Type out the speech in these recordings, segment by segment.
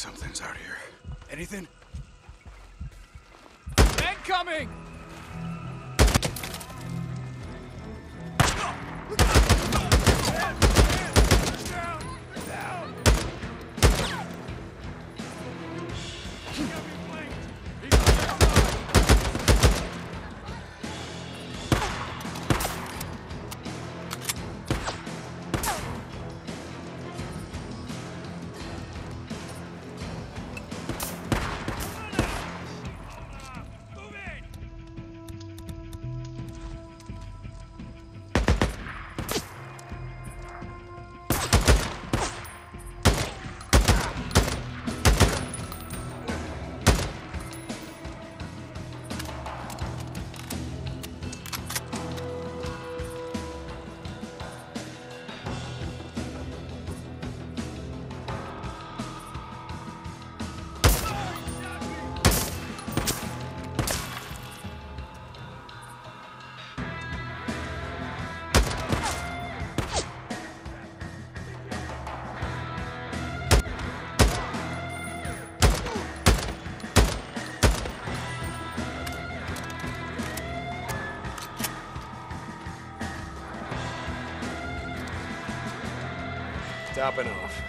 Something's out here. Anything? Incoming! Topping off.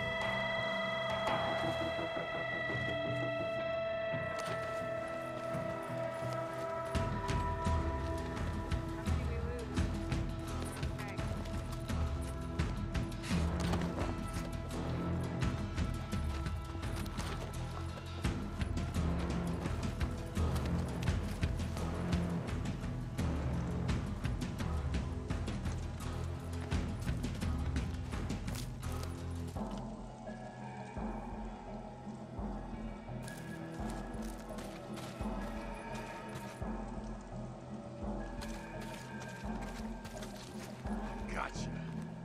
Gotcha.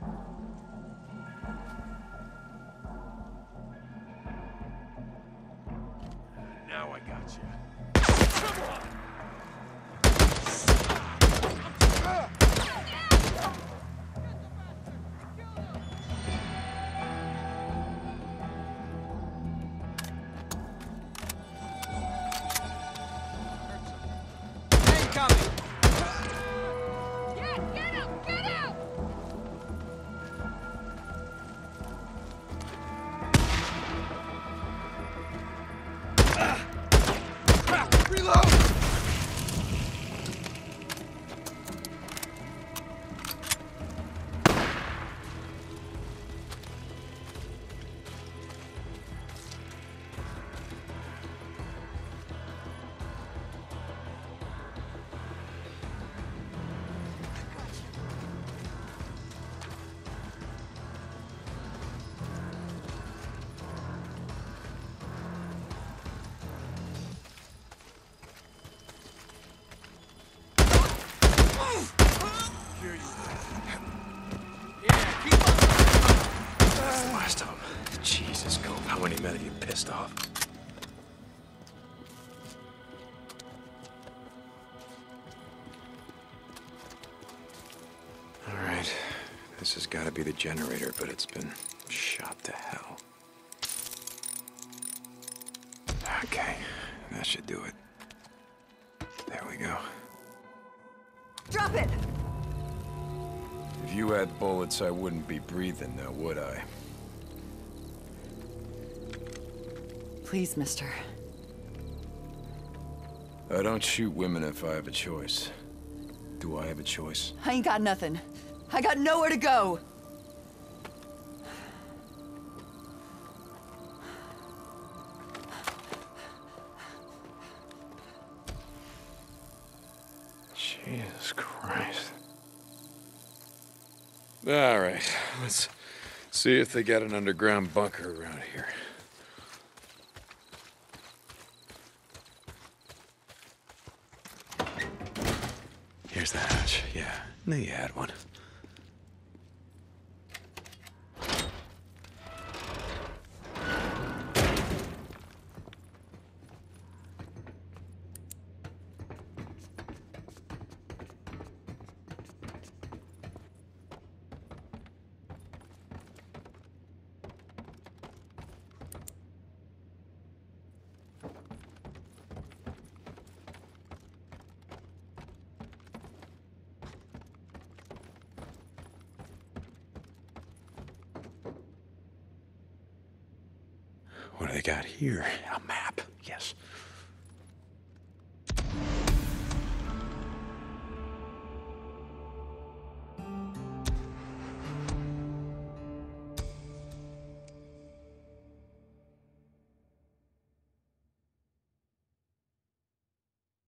Now I got you. Come on! Incoming! Get him! Get him! Reload! Yeah, keep up! That's the last of them. Jesus, Cove, how many men have you pissed off? All right. This has got to be the generator, but it's been shot to hell. Okay, that should do it. There we go. Drop it! If you had bullets, I wouldn't be breathing now, would I? Please, mister. I don't shoot women if I have a choice. Do I have a choice? I ain't got nothing. I got nowhere to go. Jesus Christ. All right, let's see if they got an underground bunker around here. Here's the hatch, yeah. Knew you had one. What do they got here? A map. Yes.